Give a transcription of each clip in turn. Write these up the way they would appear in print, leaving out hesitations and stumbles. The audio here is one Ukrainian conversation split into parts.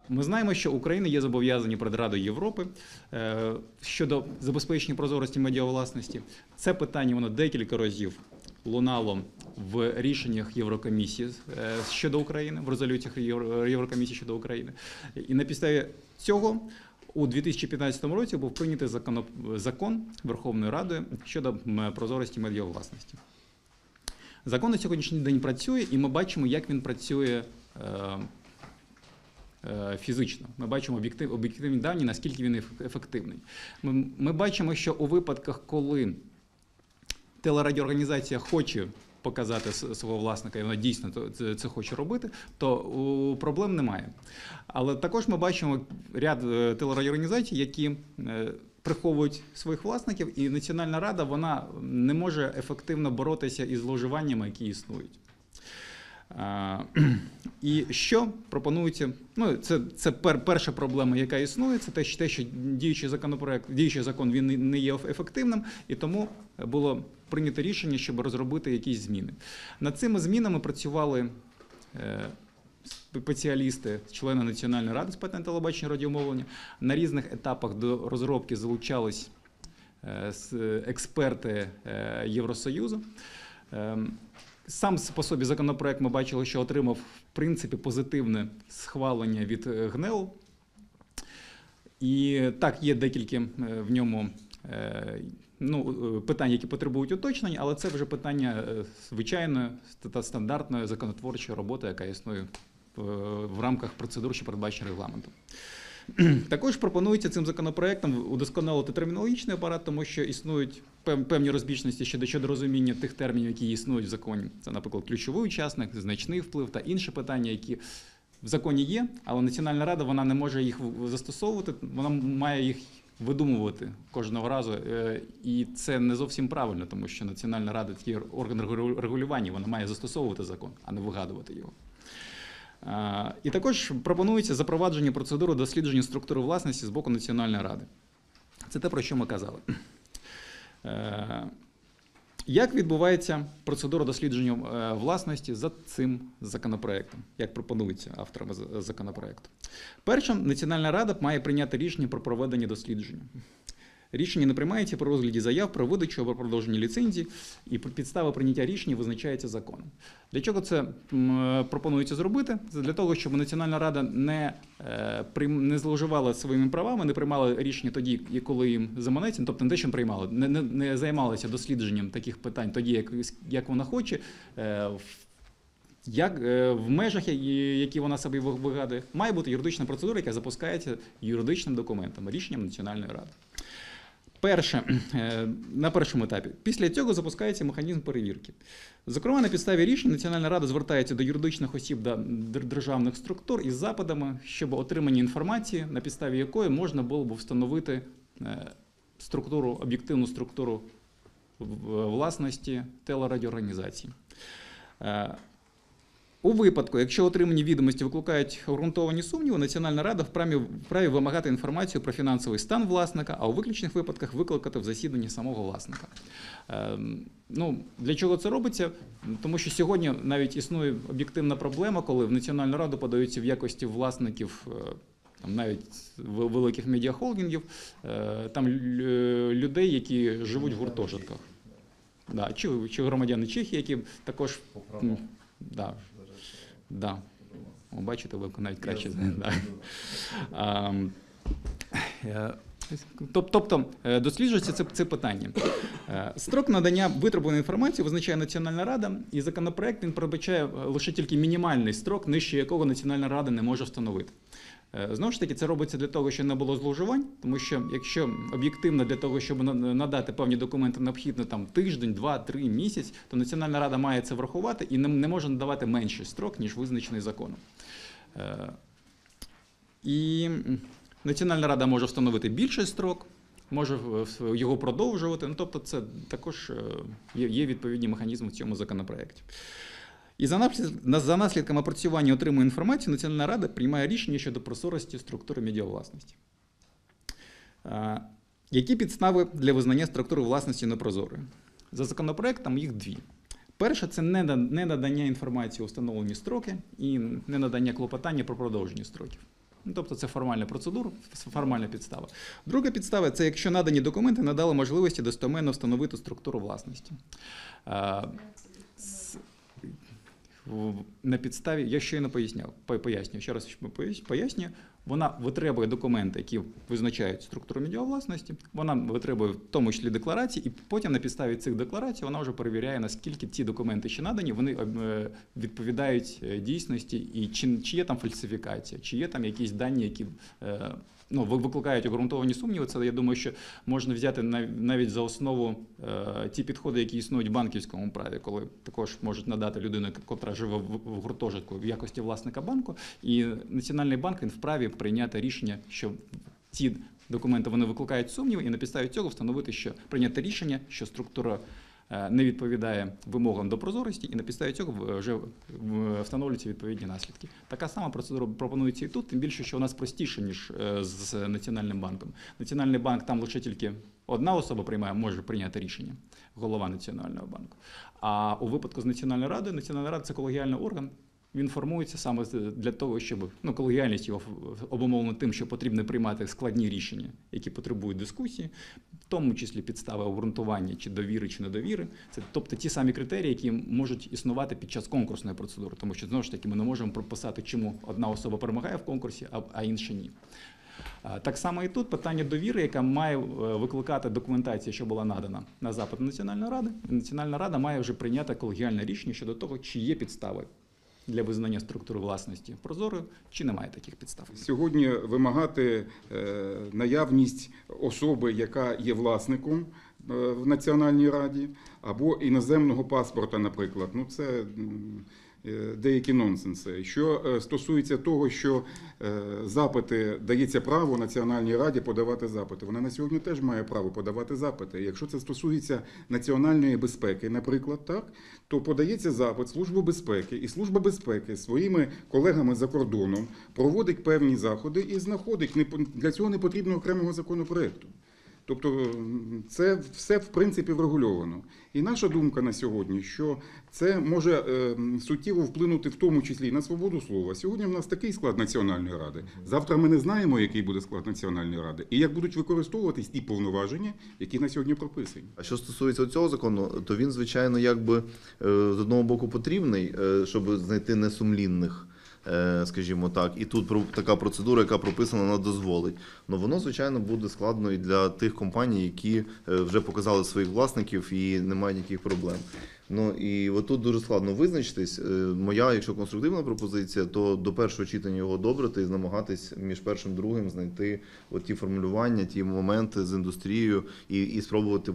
Ми знаємо, що Україна є зобов'язані перед Радою Європи щодо забезпечення прозорості медіавласності. Це питання воно декілька разів лунало в рішеннях Єврокомісії щодо України, в резолюціях Єврокомісії щодо України. І на підставі цього у 2015 році був прийнятий закон Верховною Радою щодо прозорості медіавласності. Закон на сьогоднішній день працює, і ми бачимо, як він працює фізично. Ми бачимо об'єктивні дані, наскільки він ефективний. Ми бачимо, що у випадках, коли телерадіоорганізація хоче показати свого власника, і вона дійсно це хоче робити, то проблем немає. Але також ми бачимо ряд телерадіоорганізацій, які приховують своїх власників, і Національна рада вона не може ефективно боротися із зловживаннями, які існують. І що пропонується? Ну, це перша проблема, яка існує, це те, що діючий закон він не є ефективним, і тому було прийнято рішення, щоб розробити якісь зміни. Над цими змінами працювали спеціалісти, члени Національної ради з питань телебачення і радіомовлення. На різних етапах до розробки залучались експерти Євросоюзу. Сам по собі законопроект ми бачили, що отримав, в принципі, позитивне схвалення від ГНЕУ. І так, є декілька в ньому питань, які потребують уточнення, але це вже питання звичайної та стандартної законотворчої роботи, яка існує в рамках процедур, що передбачені регламентом. Також пропонується цим законопроектом удосконалити термінологічний апарат, тому що існують певні розбіжності щодо розуміння тих термінів, які існують в законі. Це, наприклад, ключовий учасник, значний вплив та інші питання, які в законі є, але Національна рада вона не може їх застосовувати, вона має їх видумувати кожного разу. І це не зовсім правильно, тому що Національна рада – такий орган регулювання, вона має застосовувати закон, а не вигадувати його. І також пропонується запровадження процедури дослідження структури власності з боку Національної ради. Це те, про що ми казали. Як відбувається процедура дослідження власності за цим законопроектом, як пропонується авторами законопроекту? Перше, Національна рада має прийняти рішення про проведення дослідження. Рішення не приймається при розгляді заяв про видачу або продовження ліцензії, і підстава прийняття рішення визначається законом. Для чого це пропонується зробити? Це для того, щоб Національна рада не зловживала своїми правами, не приймала рішення тоді, коли їм заманеться, тобто не те, що приймала, не займалася дослідженням таких питань тоді, як вона хоче, в межах, які вона собі вигадує. Має бути юридична процедура, яка запускається юридичним документом, рішенням Національної ради. На першому етапі. Після цього запускається механізм перевірки. Зокрема, на підставі рішень Національна рада звертається до юридичних осіб та державних структур із запитами, щоб отримання інформації, на підставі якої можна було б встановити об'єктивну структуру власності телерадіоорганізацій. У випадку, якщо отримані відомості викликають обґрунтовані сумніви, Національна рада вправі вимагати інформацію про фінансовий стан власника, а у виключних випадках викликати в засіданні самого власника. Для чого це робиться? Тому що сьогодні навіть існує об'єктивна проблема, коли в Національну раду подаються в якості власників навіть великих медіахолдингів, там людей, які живуть в гуртожитках. Чи громадяни Чехії, які також... Бачите, ви навіть краще знаєте. Тобто, досліджується це питання. Строк надання витребуваної інформації визначає Національна рада, і законопроект він передбачає лише тільки мінімальний строк, нижче якого Національна рада не може встановити. Знову ж таки, це робиться для того, щоб не було зловживань, тому що якщо об'єктивно для того, щоб надати певні документи, необхідно тиждень, 2-3 місяць, то Національна рада має це врахувати і не може надавати менший строк, ніж визначений законом. І Національна рада може встановити більший строк, може його продовжувати, тобто це також є відповідні механізми в цьому законопроекті. І за наслідками опрацювання і отримання інформації Національна рада приймає рішення щодо прозорості структури медіавласності. Які підстави для визнання структури власності непрозорою? За законопроектом їх дві. Перше – це не надання інформації у встановлені строки і не надання клопотання про продовження строків. Ну, тобто це формальна процедура, формальна підстава. Друга підстава – це якщо надані документи надали можливості достеменно встановити структуру власності. На підставі, я щойно пояснюю, ще раз пояснюю, вона витребує документи, які визначають структуру медіавласності, вона витребує в тому числі декларації, і потім на підставі цих декларацій вона вже перевіряє, наскільки ці документи, що надані, вони відповідають дійсності, і чи є там фальсифікація, чи є там якісь дані, які викликають обґрунтовані сумніви. Це, я думаю, що можна взяти навіть за основу ті підходи, які існують в банківському праві, коли також можуть надати людину, яка живе в гуртожитку в якості власника банку, і Національний банк, він вправі прийняти рішення, що ці документи вони викликають сумніви, і на підставі цього встановити, що прийняти рішення, що структура не відповідає вимогам до прозорості, і на підставі цього вже встановлюються відповідні наслідки. Така сама процедура пропонується і тут, тим більше, що у нас простіше, ніж з Національним банком. Національний банк, там лише тільки одна особа може прийняти рішення, голова Національного банку. А у випадку з Національною радою, Національна рада – це колегіальний орган, він формується саме для того, щоб колегіальність його обумовлена тим, що потрібно приймати складні рішення, які потребують дискусії, в тому числі підстави обґрунтування, чи довіри, чи недовіри. Це, тобто ті самі критерії, які можуть існувати під час конкурсної процедури, тому що, знову ж таки, ми не можемо прописати, чому одна особа перемагає в конкурсі, а інша ні. Так само і тут питання довіри, яка має викликати документація, що була надана на запит Національної ради. Національна рада має вже прийняти колегіальне рішення щодо того, чи є підстави для визнання структури власності прозорою, чи немає таких підстав. Сьогодні вимагати наявність особи, яка є власником в Національній раді, або іноземного паспорта, наприклад, це деякі нонсенси. Що стосується того, що запити, дається право Національній раді подавати запити. Вона на сьогодні теж має право подавати запити. Якщо це стосується національної безпеки, наприклад, так, то подається запит Служби безпеки, і Служба безпеки своїми колегами за кордоном проводить певні заходи і знаходить. Для цього не потрібно окремого законопроекту. Тобто це все, в принципі, врегульовано. І наша думка на сьогодні, що це може суттєво вплинути в тому числі і на свободу слова. Сьогодні в нас такий склад Національної ради. Завтра ми не знаємо, який буде склад Національної ради, і як будуть використовуватись ті повноваження, які на сьогодні прописані. А що стосується цього закону, то він, звичайно, з одного боку потрібний, щоб знайти несумлінних, скажімо так, і тут така процедура, яка прописана, вона дозволить. Но воно, звичайно, буде складно і для тих компаній, які вже показали своїх власників і немає ніяких проблем. І отут дуже складно визначитись. Моя, якщо конструктивна пропозиція, то до першого читання його добрати і намагатись між першим і другим знайти ті формулювання, ті моменти з індустрією і спробувати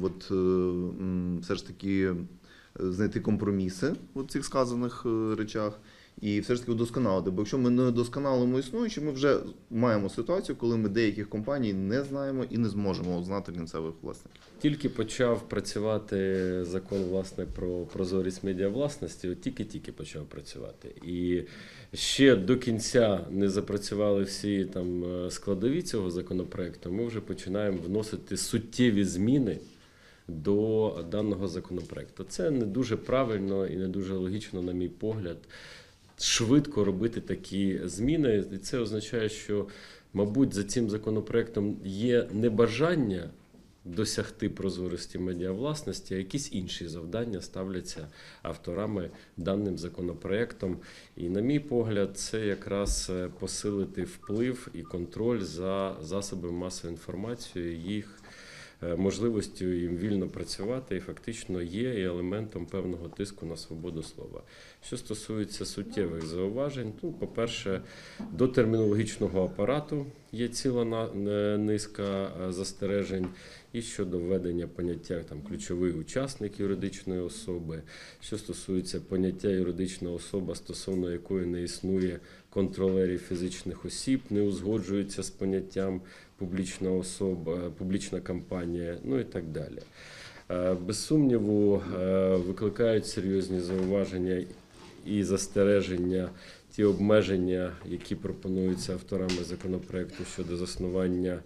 все ж таки знайти компроміси у цих сказаних речах. І все ж таки удосконалити, бо якщо ми не досконалимо існуючі, ми вже маємо ситуацію, коли ми деяких компаній не знаємо і не зможемо знати кінцевих власників. Тільки почав працювати закон, власне, про прозорість медіавласності, тільки почав працювати. І ще до кінця не запрацювали всі там складові цього законопроекту, ми вже починаємо вносити суттєві зміни до даного законопроекту. Це не дуже правильно і не дуже логічно, на мій погляд, швидко робити такі зміни. І це означає, що, мабуть, за цим законопроектом є небажання досягти прозорості медіавласності, а якісь інші завдання ставляться авторами даним законопроектом. І, на мій погляд, це якраз посилити вплив і контроль за засобами масової інформації, їх можливістю їм вільно працювати і фактично є і елементом певного тиску на свободу слова. Що стосується суттєвих зауважень, по-перше, до термінологічного апарату є ціла низка застережень і щодо введення поняття ключовий учасник юридичної особи, що стосується поняття юридична особа, стосовно якої не існує контролерів фізичних осіб, не узгоджується з поняттям публічна особа, публічна компанія, і так далі. Без сумніву, викликають серйозні зауваження і застереження ті обмеження, які пропонуються авторами законопроекту щодо заснування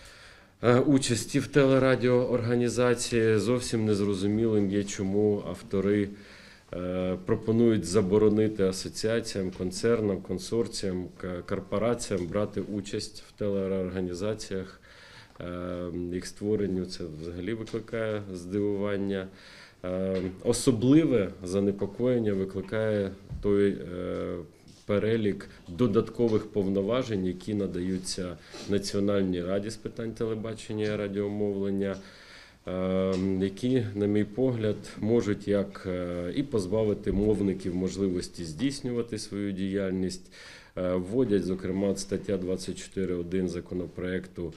участі в телерадіоорганізації. Зовсім незрозумілим є, чому автори пропонують заборонити асоціаціям, концернам, консорціям, корпораціям брати участь в телеорганізаціях. Їх створенню це взагалі викликає здивування. Особливе занепокоєння викликає той перелік додаткових повноважень, які надаються Національній раді з питань телебачення і радіомовлення, які, на мій погляд, можуть як і позбавити мовників можливості здійснювати свою діяльність, вводять, зокрема, стаття 24.1 законопроекту,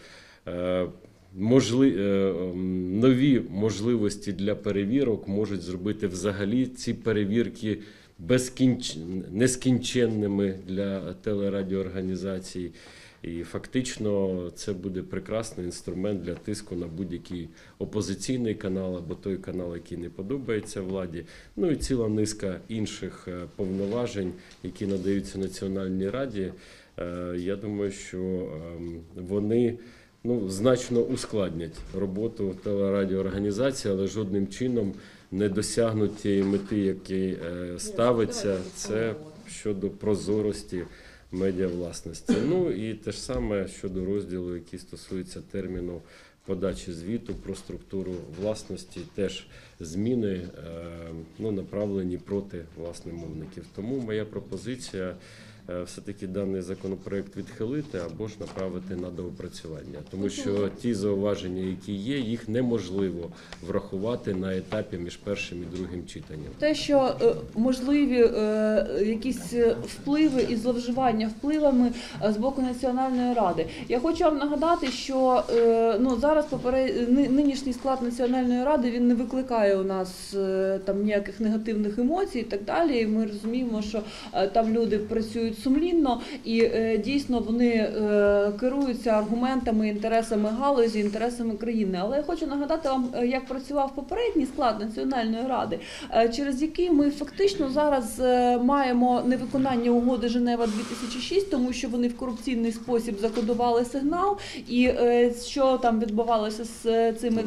нові можливості для перевірок, можуть зробити взагалі ці перевірки нескінченними для телерадіоорганізацій. І фактично це буде прекрасний інструмент для тиску на будь-який опозиційний канал або той канал, який не подобається владі. Ну і ціла низка інших повноважень, які надаються Національній раді. Я думаю, що вони значно ускладнять роботу телерадіоорганізації, але жодним чином не досягнуть тієї мети, які ставиться, це щодо прозорості медіавласності. Ну і те ж саме щодо розділу, який стосується терміну подачі звіту про структуру власності, теж зміни направлені проти власне мовників. Тому моя пропозиція все-таки даний законопроект відхилити або ж направити на доопрацювання. Тому що ті зауваження, які є, їх неможливо врахувати на етапі між першим і другим читанням. Те, що можливі якісь впливи і зловживання впливами з боку Національної ради. Я хочу вам нагадати, що зараз нинішній склад Національної ради, він не викликає у нас там ніяких негативних емоцій і так далі. І ми розуміємо, що там люди працюють сумлінно і дійсно вони керуються аргументами, інтересами галузі, інтересами країни. Але я хочу нагадати вам, як працював попередній склад Національної ради, через який ми фактично зараз маємо невиконання угоди Женева-2006, тому що вони в корупційний спосіб закодували сигнал, і що там відбувалося з цими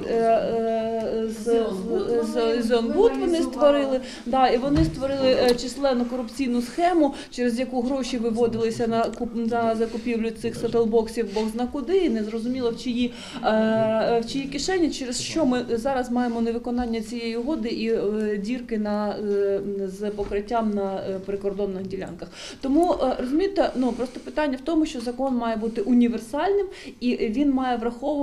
з ОНБУД вони створили, і вони створили численну корупційну схему, через яку гроші виводилися на закупівлю цих сетл-боксів бог зна куди, і не зрозуміло в чиї кишені, через що ми зараз маємо невиконання цієї угоди і дірки з покриттям на прикордонних ділянках. Тому, розумієте, просто питання в тому, що закон має бути універсальним і він має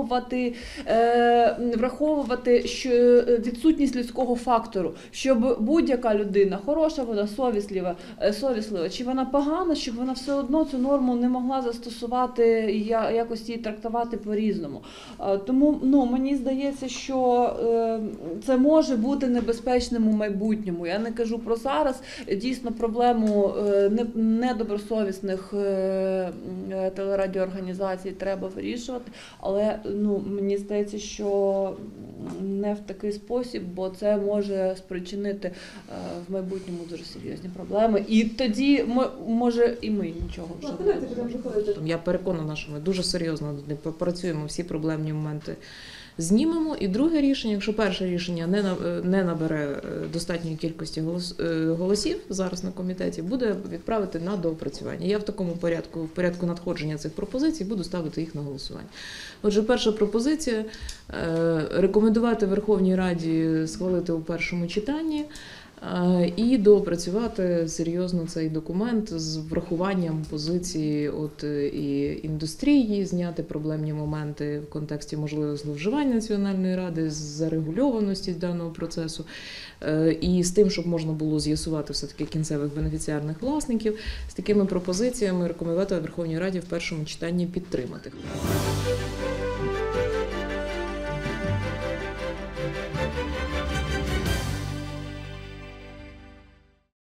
враховувати що відсутність людського фактору, щоб будь-яка людина, хороша вона, совіслива, чи вона погана, щоб вона все одно цю норму не могла застосувати і якось її трактувати по-різному. Тому мені здається, що це може бути небезпечним у майбутньому. Я не кажу про зараз. Дійсно, проблему недобросовісних телерадіоорганізацій треба вирішувати, але мені здається, що не в такий спосіб, бо це може спричинити в майбутньому дуже серйозні проблеми. І тоді може і ми нічого вже не будемо. Я переконана, що ми дуже серйозно попрацюємо, всі проблемні моменти знімемо. І друге рішення, якщо перше рішення не набере достатньої кількості голосів зараз на комітеті, буде відправити на доопрацювання. Я в такому порядку, в порядку надходження цих пропозицій, буду ставити їх на голосування. Отже, перша пропозиція – рекомендувати Верховній Раді схвалити у першому читанні і доопрацювати серйозно цей документ з врахуванням позиції і індустрії, зняти проблемні моменти в контексті можливих зловживань Національної ради, зарегульованості даного процесу і з тим, щоб можна було з'ясувати все-таки кінцевих бенефіціарних власників. З такими пропозиціями рекомендувати Верховній Раді в першому читанні підтримати.